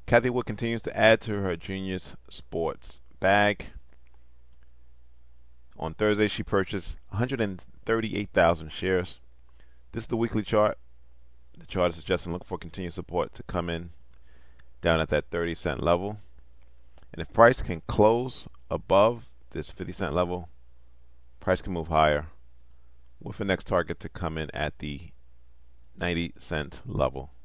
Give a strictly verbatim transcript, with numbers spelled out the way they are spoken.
Cathie Wood continues to add to her Genius Sports bag. On Thursday, she purchased one hundred thirty-eight thousand shares. This is the weekly chart. The chart is suggesting look for continued support to come in down at that thirty cent level. And if price can close above this fifty cent level, price can move higher with the next target to come in at the ninety cent level.